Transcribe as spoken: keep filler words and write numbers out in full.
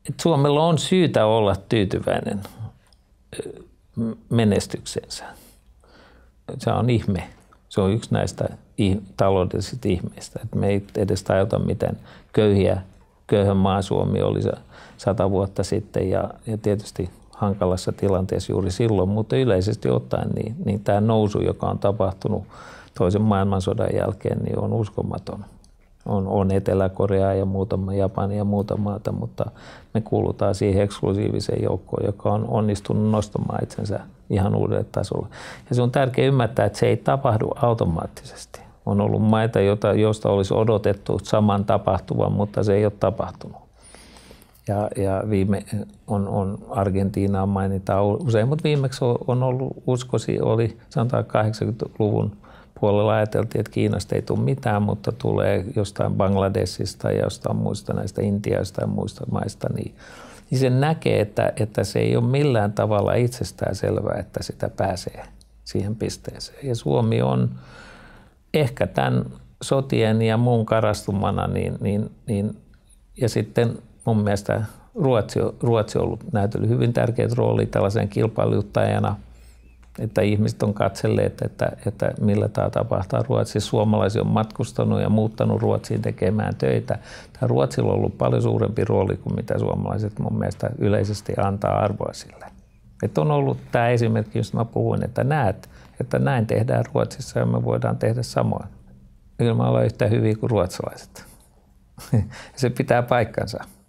että Suomella on syytä olla tyytyväinen menestyksensä. Se on ihme. Se on yksi näistä taloudellisista ihmeistä. Että me ei edes tajuta, miten köyhiä, köyhän maa Suomi oli sata vuotta sitten ja, ja tietysti hankalassa tilanteessa juuri silloin, mutta yleisesti ottaen niin, niin tämä nousu, joka on tapahtunut toisen maailmansodan jälkeen, niin on uskomaton. On, on Etelä-Korea ja muutama, Japani ja muuta maata, mutta me kuulutaan siihen eksklusiiviseen joukkoon, joka on onnistunut nostamaan itsensä ihan uudelle tasolle. Ja se on tärkeää ymmärtää, että se ei tapahdu automaattisesti. On ollut maita, joista olisi odotettu saman tapahtuvan, mutta se ei ole tapahtunut. Ja, ja viime on, on Argentiinaa mainitaan usein, mutta viimeksi on ollut, uskosi, oli sanotaan kahdeksankymmentäluvun puolella ajateltiin, että Kiinasta ei tule mitään, mutta tulee jostain Bangladesista ja jostain muista näistä Intiasta ja muista maista, niin, niin se näkee, että, että se ei ole millään tavalla itsestään selvää, että sitä pääsee siihen pisteeseen. Ja Suomi on ehkä tämän sotien ja muun karastumana, niin, niin, niin, ja sitten mun mielestä Ruotsi, Ruotsi on ollut näytellyt hyvin tärkeät roolia tällaisen kilpailuttajana, että ihmiset on katselleet, että, että millä tämä tapahtuu. Ruotsissa suomalaisia on matkustanut ja muuttanut Ruotsiin tekemään töitä. Tämä Ruotsilla on ollut paljon suurempi rooli kuin mitä suomalaiset mun mielestä yleisesti antaa arvoa sille. Että on ollut tämä esimerkki, josta mä puhuin, että näet, että näin tehdään Ruotsissa ja me voidaan tehdä samoin. Ilman olla yhtä hyviä kuin ruotsalaiset. Se pitää paikkansa.